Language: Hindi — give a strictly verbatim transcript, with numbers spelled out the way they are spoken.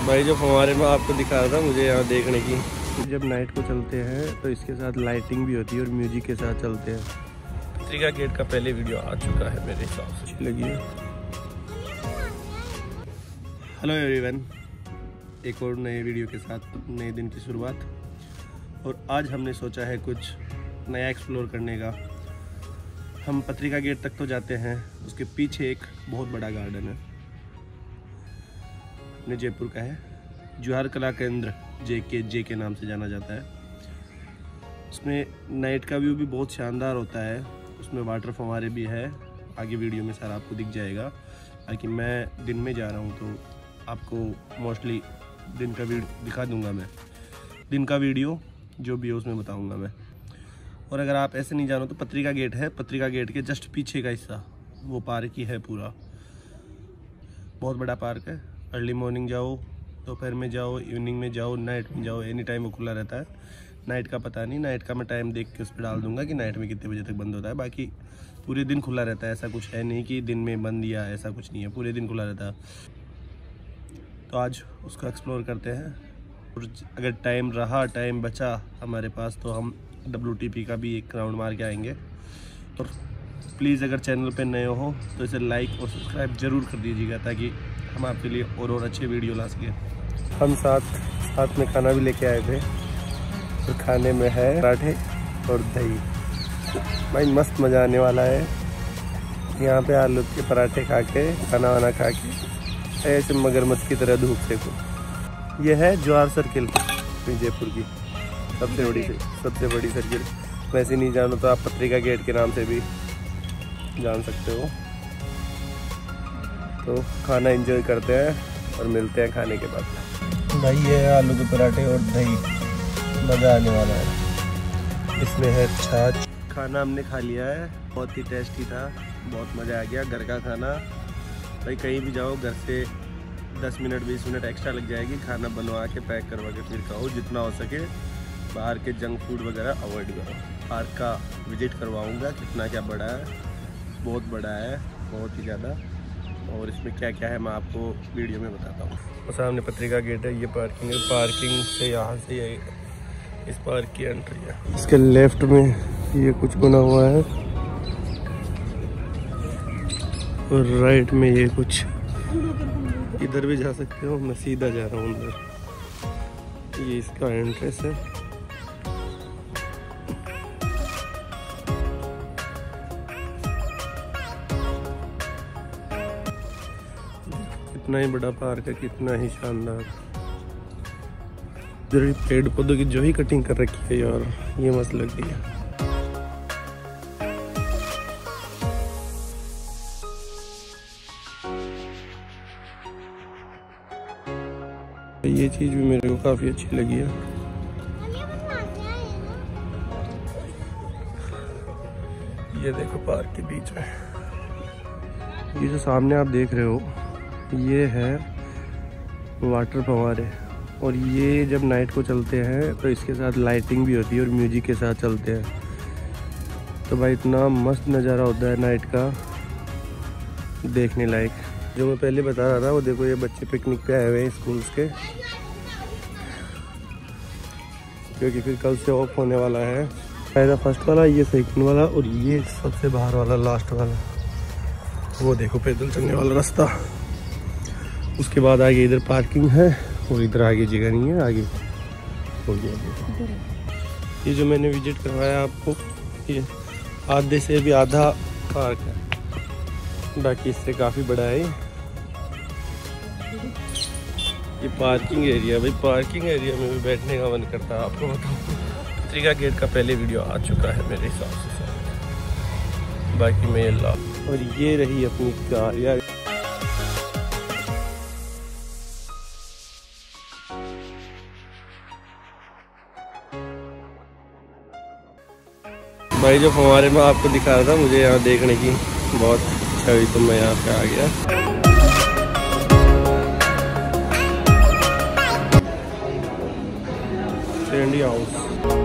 भाई जो फव्वारे में आपको दिखा रहा था मुझे यहाँ देखने की, जब नाइट को चलते हैं तो इसके साथ लाइटिंग भी होती है और म्यूजिक के साथ चलते हैं। पत्रिका गेट का पहले वीडियो आ चुका है, मेरे हिसाब से अच्छी लगी है। हेलो एवरीवन, एक और नए वीडियो के साथ नए दिन की शुरुआत। और आज हमने सोचा है कुछ नया एक्सप्लोर करने का। हम पत्रिका गेट तक तो जाते हैं, उसके पीछे एक बहुत बड़ा गार्डन है, अपने जयपुर का है, जवाहर कला केंद्र जे के जे के नाम से जाना जाता है। उसमें नाइट का व्यू भी बहुत शानदार होता है, उसमें वाटर फव्वारे भी है, आगे वीडियो में सारा आपको दिख जाएगा। बाकी मैं दिन में जा रहा हूँ तो आपको मोस्टली दिन का वीडियो दिखा दूँगा, मैं दिन का वीडियो जो भी है उसमें बताऊँगा मैं। और अगर आप ऐसे नहीं जानो तो पत्रिका गेट है, पत्रिका गेट के जस्ट पीछे का हिस्सा वो पार्क ही है पूरा, बहुत बड़ा पार्क है। अर्ली मॉर्निंग जाओ, दोपहर में जाओ, इवनिंग में जाओ, नाइट में जाओ, एनी टाइम वो खुला रहता है। नाइट का पता नहीं, नाइट का मैं टाइम देख के उस पर डाल दूंगा कि नाइट में कितने बजे तक बंद होता है। बाकी पूरे दिन खुला रहता है, ऐसा कुछ है नहीं कि दिन में बंद या ऐसा कुछ नहीं है, पूरे दिन खुला रहता है। तो आज उसको एक्सप्लोर करते हैं, और अगर टाइम रहा, टाइम बचा हमारे पास तो हम डब्ल्यू टी पी का भी एक राउंड मार के आएंगे। और प्लीज़ अगर चैनल पे नए हो तो इसे लाइक और सब्सक्राइब ज़रूर कर दीजिएगा, ताकि हम आपके लिए और और अच्छे वीडियो ला सकें। हम साथ साथ में खाना भी लेके आए थे, तो खाने में है पराठे और दही। भाई मस्त मज़ा आने वाला है यहाँ पे आलू के पराठे खा के, खाना वाना खा के ऐसे मगरमच्छ की तरह धूप से को। ये है जवाहर सर्किल, जयपुर की सबसे बड़ी सबसे बड़ी सर्किल। वैसे नहीं जानो तो आप पत्रिका गेट के नाम से भी जान सकते हो। तो खाना एंजॉय करते हैं और मिलते हैं खाने के बाद। भाई ये है आलू के पराठे और दही, मज़ा आने वाला है। इसमें है छाछ। खाना हमने खा लिया है, बहुत ही टेस्टी था, बहुत मज़ा आ गया। घर का खाना, भाई कहीं भी जाओ घर से दस मिनट बीस मिनट एक्स्ट्रा लग जाएगी, खाना बनवा के पैक करवा के फिर खाओ। जितना हो सके बाहर के जंक फूड वगैरह अवॉइड करो। पार्क का विजिट करवाऊँगा, कितना क्या बड़ा है, बहुत बड़ा है, बहुत ही ज़्यादा। और इसमें क्या क्या है मैं आपको वीडियो में बताता हूँ। और सामने पत्रिका गेट है, ये पार्किंग है, पार्किंग से यहाँ से ये इस पार्क की एंट्री है। इसके लेफ्ट में ये कुछ बना हुआ है और राइट में ये कुछ, इधर भी जा सकते हो। मैं सीधा जा रहा हूँ अंदर, ये इसका एंट्रेंस है। कितना ही बड़ा पार्क है, कितना ही शानदार। इधर पेड़ पौधों की जो ही कटिंग कर रखी है यार, ये मस्त लग रही है। ये चीज भी मेरे को काफी अच्छी लगी है। ये देखो पार्क के बीच में ये जो सामने आप देख रहे हो, ये है वाटर फव्वारे। और ये जब नाइट को चलते हैं तो इसके साथ लाइटिंग भी होती है और म्यूजिक के साथ चलते हैं। तो भाई इतना मस्त नज़ारा होता है नाइट का, देखने लायक। जो मैं पहले बता रहा था वो देखो, ये बच्चे पिकनिक पे आए हुए हैं स्कूल्स के, क्योंकि फिर कल से ऑफ होने वाला है। पहला फर्स्ट वाला, ये सेकंड वाला, और ये सबसे बाहर वाला लास्ट वाला। वो देखो पैदल चलने वाला रास्ता। उसके बाद आगे इधर पार्किंग है और इधर आगे जगह नहीं है, आगे हो गया। ये जो मैंने विजिट करवाया आपको, ये आधे से भी आधा पार्क है, बाकी इससे काफ़ी बड़ा है। ये पार्किंग एरिया, भाई पार्किंग एरिया में भी बैठने का मन करता है, आपको बताऊँ। पत्रिका गेट का पहले वीडियो आ चुका है मेरे हिसाब से, बाकी मैं ये ला। और ये रही अपनी कार यार। भाई जो फव्वारे में आपको दिखा रहा था मुझे यहाँ देखने की बहुत इच्छा हुई, तो मैं यहाँ पे आ गया। Sandy house.